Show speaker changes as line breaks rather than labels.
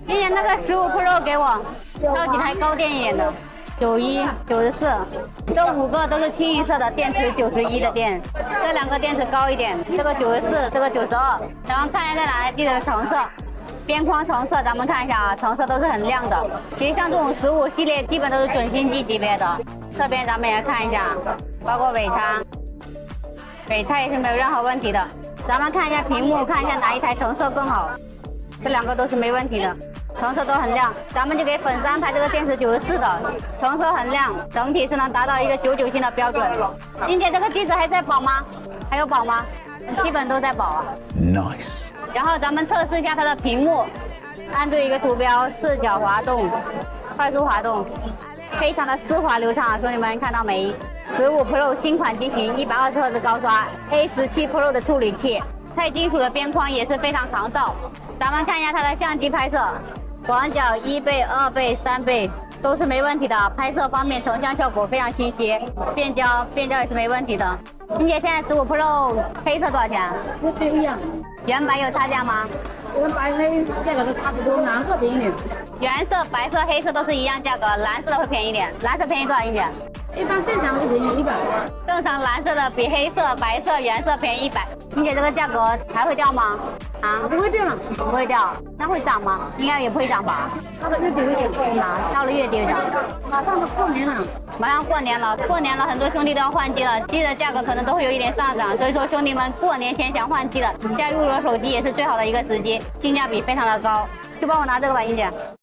今年那个15 Pro 给我，挑几台高电一点的，91、94，这5个都是清一色的，电池91的电，这2个电池高一点，这个94，这个92。咱们看一下这哪地的成色，边框成色，咱们看一下啊，成色都是很亮的。其实像这种15系列，基本都是准新机级别的。侧边咱们也看一下，包括尾叉，尾叉也是没有任何问题的。咱们看一下屏幕，看一下哪一台成色更好。这2个都是没问题的，成色都很亮。咱们就给粉丝安排这个电池94的，成色很亮，整体是能达到一个99星的标准。英姐，这个机子还在保吗？还有保吗？基本都在保啊。
Nice。
然后咱们测试一下它的屏幕，按对一个图标，视角滑动，快速滑动，非常的丝滑流畅啊，兄弟们看到没？15 Pro 新款机型，120赫兹高刷 ，A17 Pro 的处理器。钛金属的边框也是非常抗噪。咱们看一下它的相机拍摄，广角1倍、2倍、3倍都是没问题的。拍摄方面成像效果非常清晰，变焦也是没问题的。英姐，现在15 Pro 黑色多少钱？
目前一样。
原版有差价吗？
原白黑价格都差不多，蓝色便宜点。
原色、白色、黑色都是一样价格，蓝色的会便宜一点。蓝色便宜多少，英姐？
一般正常是便宜100。
正常蓝色的比黑色、白色、原色便宜100。英姐，这个价格还会掉吗？啊，
不会掉了。
不会掉，那会涨吗？应该也不会涨吧。
到了月底会涨。
啊，到了月底会涨。
马上就过年了。
马上过年了，很多兄弟都要换机了，机的价格可能都会有一点上涨，所以说兄弟们过年前想换机的，现在入手手机也是最好的一个时机，性价比非常的高。就帮我拿这个吧，英姐。